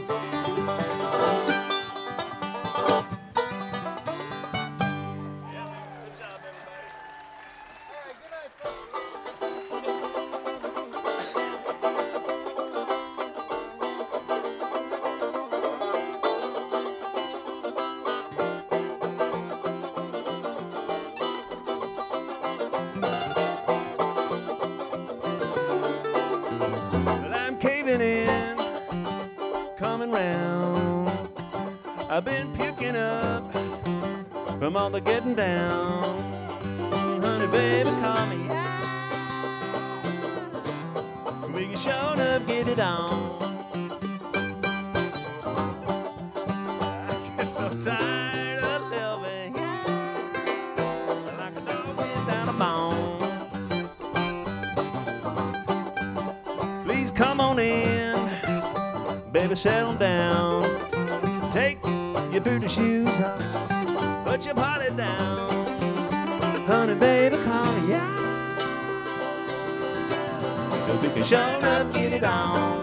In, coming round. I've been puking up from all the getting down. Honey, baby, call me out. We can sure enough get it on. I get so tired of living like a dog without a bone. Please come on in, baby, settle down. Take your booty shoes off, put your body down. Honey, baby, call me out. We can sure enough get it on.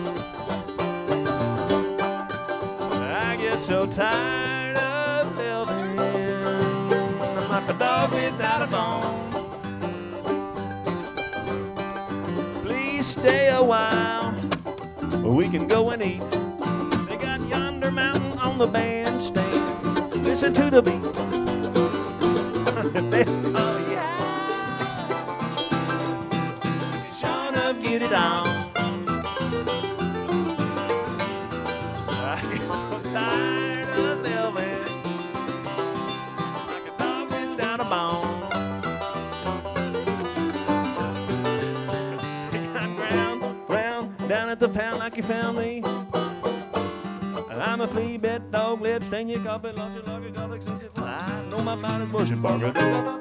I get so tired of living like a dog without a bone. Stay a while, we can go and eat. They got yonder mountain on the bandstand. Listen to the beat. Oh yeah, we can sure enough get it on. I get so tired of living like a dog without a bone. Down at the pound like you found me. I'm a flea bit, dog lips, stain your carpet, lost your luggage, all expensive. I know my body's bushing burger.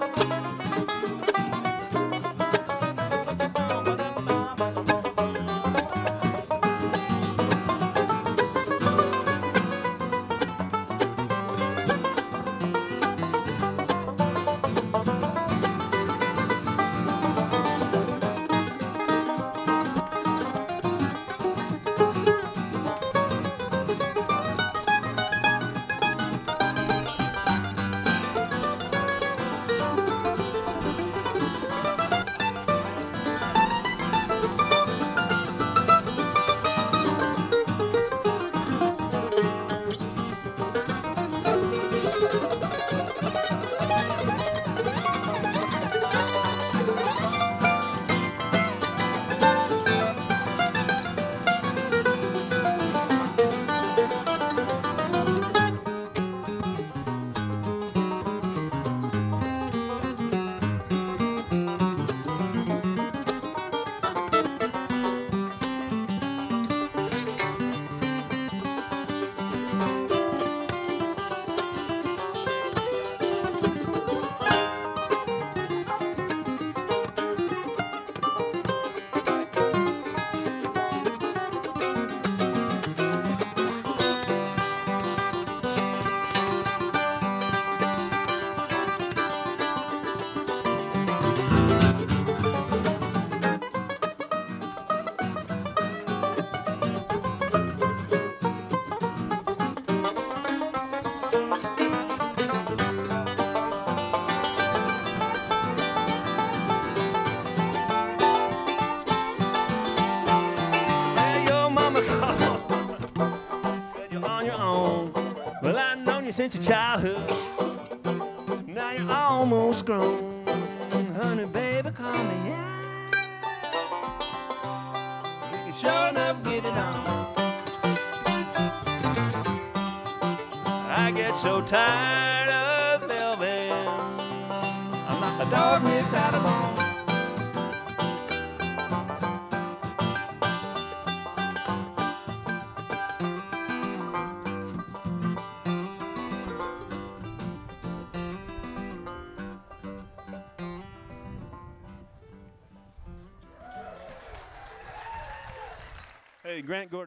Since your childhood, now you're almost grown. Honey, baby, call me out. We can sure enough get it on. I get so tired of living. I'm like a dog without a bone. Hey, Grant Gordon.